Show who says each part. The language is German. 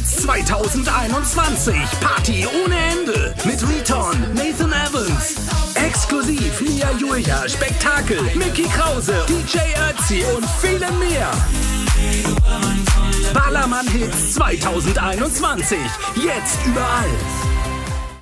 Speaker 1: Hits 2021. Party ohne Ende. Mit Riton, Nathan Evans. Exklusiv Nia Julia, Spektakel, Mickey Krause, DJ Ötzi und vielen mehr. Ballermann Hits 2021. Jetzt überall.